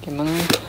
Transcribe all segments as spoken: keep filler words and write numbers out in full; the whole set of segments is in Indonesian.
emang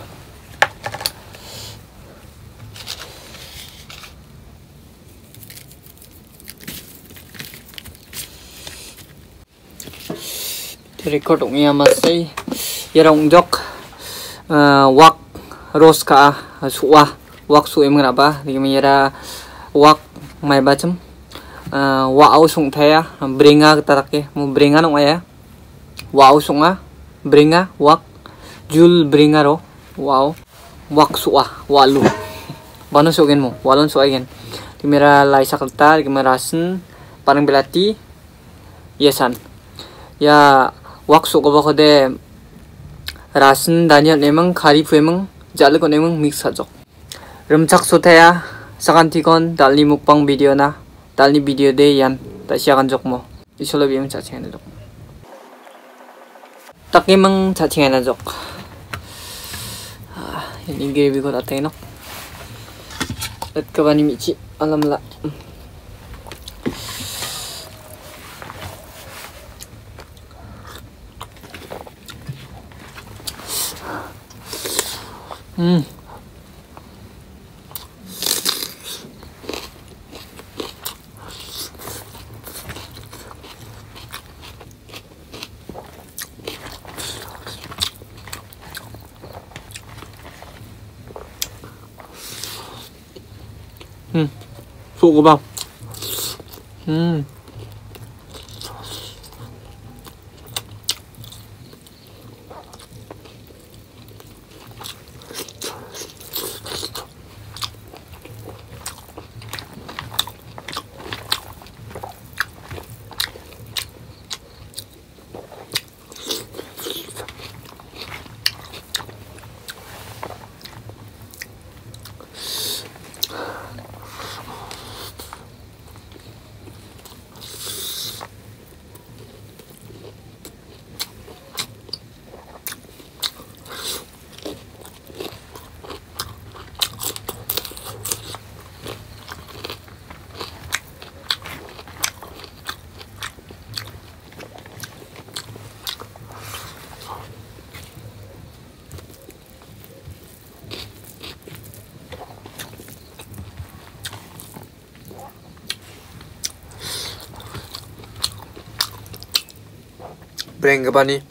record ungnya masih ya rongjok wak ros ka suwa wak su em kenapa di mera wak mai bacem wa au sung thaya bringa tarake mu bringa no ya wa au sunga bringa wak jul bringa ro wow wak suwa walu banu sogen mu walon sogen di mera lai sakalta di mera sen parang belati yesan ya waksu ko bako de rasin daniel nemang kari puemang jale ko nemang mix sajok rumchak sotaya sakantikon dalni mukbang video na dalni video de yan ta siakan jok mo isolo biang chacheng na jok takimang chacheng na jok ah ini gravy ko tatay no at kabani michi alam la Hmm. Hmm. Suka ba? Hmm. Breng apa nih?